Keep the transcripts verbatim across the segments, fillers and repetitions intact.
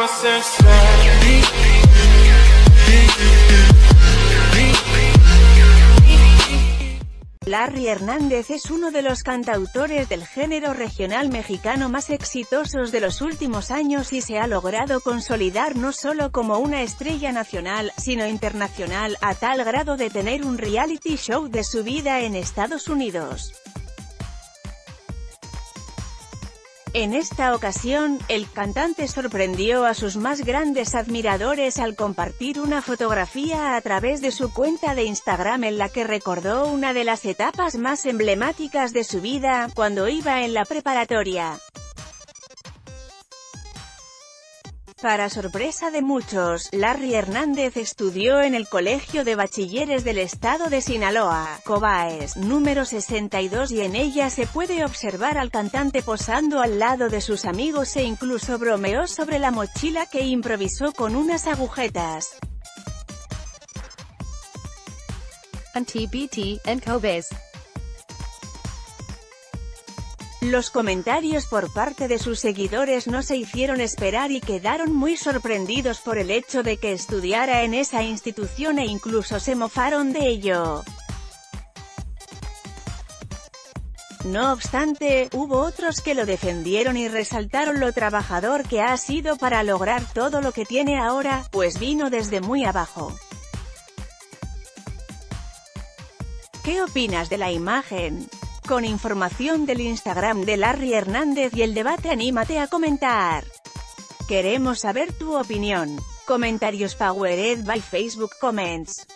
Larry Hernández es uno de los cantautores del género regional mexicano más exitosos de los últimos años y se ha logrado consolidar no solo como una estrella nacional, sino internacional, a tal grado de tener un reality show de su vida en Estados Unidos. En esta ocasión, el cantante sorprendió a sus más grandes admiradores al compartir una fotografía a través de su cuenta de Instagram en la que recordó una de las etapas más emblemáticas de su vida, cuando iba en la preparatoria. Para sorpresa de muchos, Larry Hernández estudió en el Colegio de Bachilleres del Estado de Sinaloa, Cobaes, número sesenta y dos, y en ella se puede observar al cantante posando al lado de sus amigos e incluso bromeó sobre la mochila que improvisó con unas agujetas. T B T en Cobaes. Los comentarios por parte de sus seguidores no se hicieron esperar y quedaron muy sorprendidos por el hecho de que estudiara en esa institución e incluso se mofaron de ello. No obstante, hubo otros que lo defendieron y resaltaron lo trabajador que ha sido para lograr todo lo que tiene ahora, pues vino desde muy abajo. ¿Qué opinas de la imagen? Con información del Instagram de Larry Hernández y el debate, anímate a comentar. Queremos saber tu opinión. Comentarios powered by Facebook Comments.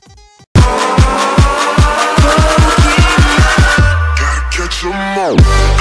Gotta catch 'em all.